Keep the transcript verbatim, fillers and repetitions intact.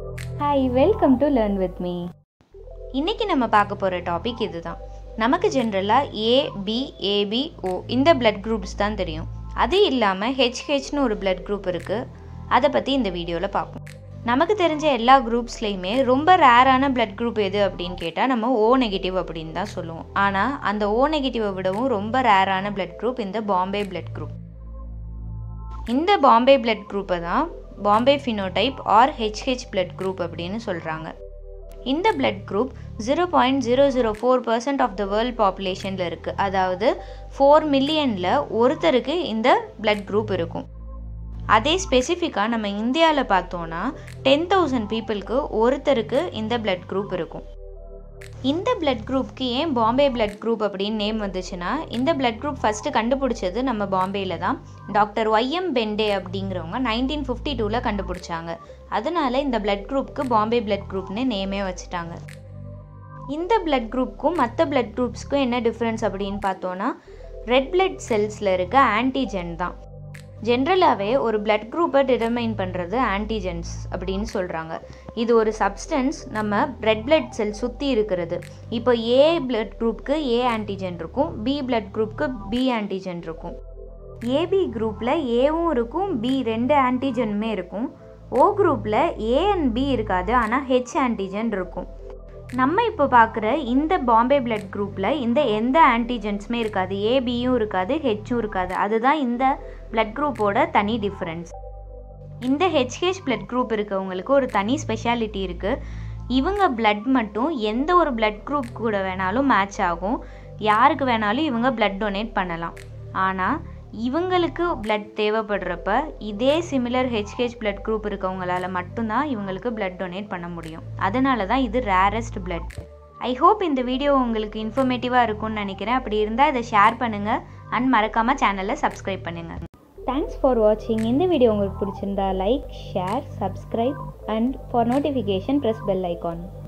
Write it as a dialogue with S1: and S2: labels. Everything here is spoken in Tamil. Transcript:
S1: Hi, welcome to Learn with me. இன்னைக்கு நம்ம பார்க்க போற டாபிக் இதுதான். நமக்கு ஜெனரலா A, B, A B, O இந்த blood groups தான் தெரியும். அது இல்லாம H H னு ஒரு blood group இருக்கு. அத பத்தி இந்த வீடியோல பார்ப்போம். நமக்கு தெரிஞ்ச எல்லா குரூப்ஸ்லயுமே ரொம்ப ரேரான blood group எது அப்படினு கேட்டா நம்ம O நெகட்டிவ் அப்படினு தான் சொல்லுவோம். ஆனா அந்த O நெகட்டிவை விடவும் ரொம்ப ரேரான blood group இந்த Bombay blood group. இந்த Bombay blood group தான் Bombay phenotype or H H blood group அப்படினு சொல்றாங்க. இந்த blood group zero point zero zero four percent of the world populationல இருக்கு. அதாவது four millionல ஒருத்தருக்கு இந்த blood group இருக்கும். அதே ஸ்பெசிஃபிக்கா நம்ம இந்தியால பார்த்தோம்னா ten thousand பீப்பிள்க்கு ஒருத்தருக்கு இந்த blood group இருக்கும். இந்த blood groupக்கு ஏன் Bombay blood group அப்படினு நேம் வந்துச்சுனா இந்த blood group ஃபர்ஸ்ட் கண்டுபிடிச்சது நம்ம பாம்பேல தான். டாக்டர் Y M பெண்டே அப்படிங்கறவங்க nineteen fifty-two ல கண்டுபிடிச்சாங்க. அதனால இந்த blood groupக்கு Bombay blood groupனு நேமே வச்சிட்டாங்க. இந்த blood groupக்கும் மத்த blood groupஸ்க்கும் என்ன டிஃபரன்ஸ் அப்படினு பார்த்தோம்னா red blood cellsல இருக்க ஆன்டிஜன் தான். ஜெனரலாவே ஒரு blood group டிட்டர்மைன் பண்றது ஆன்டிஜென்ஸ் அப்படினு சொல்றாங்க. இது ஒரு சப்ஸ்டன்ஸ் நம்ம red blood cell சுத்தி இருக்குது. இப்போ A blood groupக்கு A ஆன்டிஜன் இருக்கும், B blood groupக்கு B ஆன்டிஜன் இருக்கும். A B குரூப்ல Aவும் இருக்கும், B ரெண்டு ஆன்டிஜனுமே இருக்கும். O குரூப்ல A and B இருக்காது, ஆனா H ஆன்டிஜன் இருக்கும். நம்ம இப்போ பார்க்குற இந்த பாம்பே blood groupல இந்த எந்த ஆன்டிஜென்ஸுமே இருக்காது, A Bயும் இருக்காது, Hயும் இருக்காது. அதுதான் இந்த blood groupோட தனி டிஃபரன்ஸ். இந்த H H blood group இருக்கவங்களுக்கு ஒரு தனி ஸ்பெஷாலிட்டி இருக்கு. இவங்க blood மட்டும் எந்த ஒரு blood group கூட வேணாலும் மேட்ச் ஆகும், யாருக்கு வேணாலும் இவங்க blood டொனேட் பண்ணலாம். ஆனால் இவங்களுக்கு blood தேவைப்படுறப்ப இதே similar H H blood group இருக்கவங்களால மட்டும்தான் இவங்களுக்கு blood டொனேட் பண்ண முடியும். அதனால தான் இது ரேரஸ்ட் blood. ஐ ஹோப் இந்த வீடியோ உங்களுக்கு இன்ஃபர்மேட்டிவாக இருக்கும்னு நினைக்கிறேன். அப்படி இருந்தால் இதை ஷேர் பண்ணுங்கள் அண்ட் மறக்காமல் சேனலை சப்ஸ்கிரைப் பண்ணுங்கள். தேங்க்ஸ் ஃபார் வாட்சிங். இந்த வீடியோ உங்களுக்கு பிடிச்சிருந்தா like, share, subscribe and for notification press bell icon.